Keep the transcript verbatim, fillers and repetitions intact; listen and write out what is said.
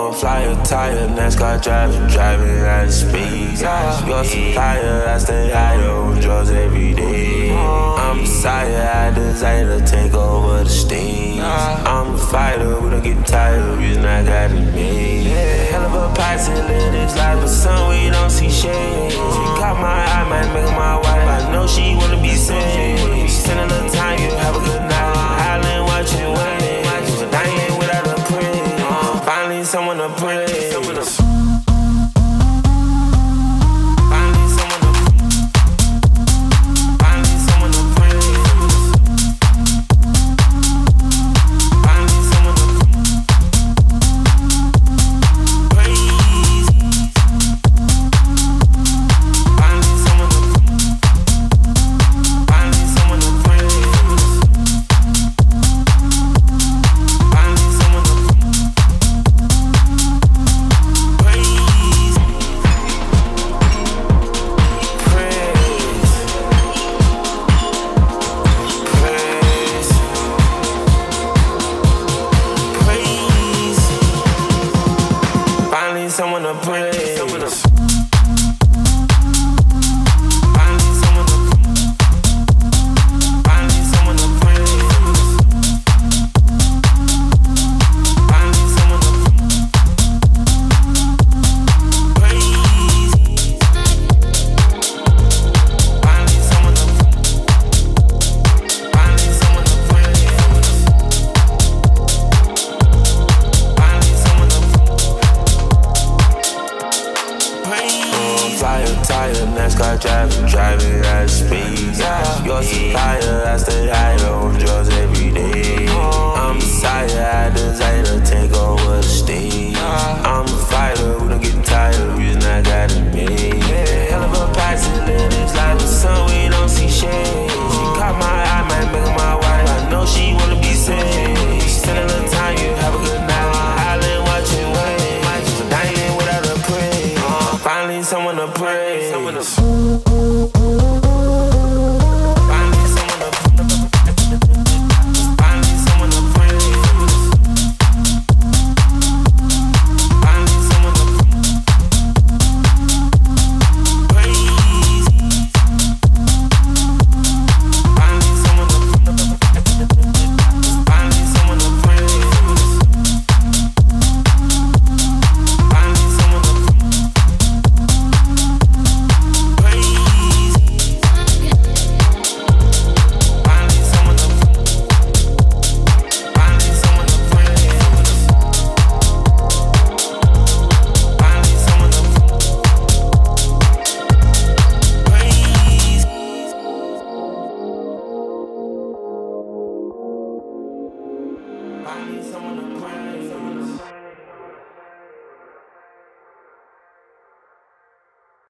Fly a tire, NASCAR driving, driving at speed. Your supplier, I stay higher on drugs every day. I'm a sire, I desire to take over the stage. I'm a fighter, we don't get tired, reason I got it made. Hell of a posse, live this life, but some we don't see shade. She caught my eye, might make her my wife. I know she wanna be saved. Spend a little time, you have a good night. Island watching, waiting. But I ain't without a prayer. Finally, someone to pray. Someone to pray. Someone to fly a tire, NASCAR driving, driving at speed. Your supplier, I stay higher on drugs every day. I'm a sire, I desire to take over the stage. I'm a fighter, we don't get tired, reason I got it made. Hell of a posse, live this life, but some we don't see shade. She caught my eye, might make her my wife. I know she wanna be saved. Spend a little time, you have a good night. Island watching, waiting. But I ain't without a prayer. Finally, someone to pray. Someone to I need someone to pray.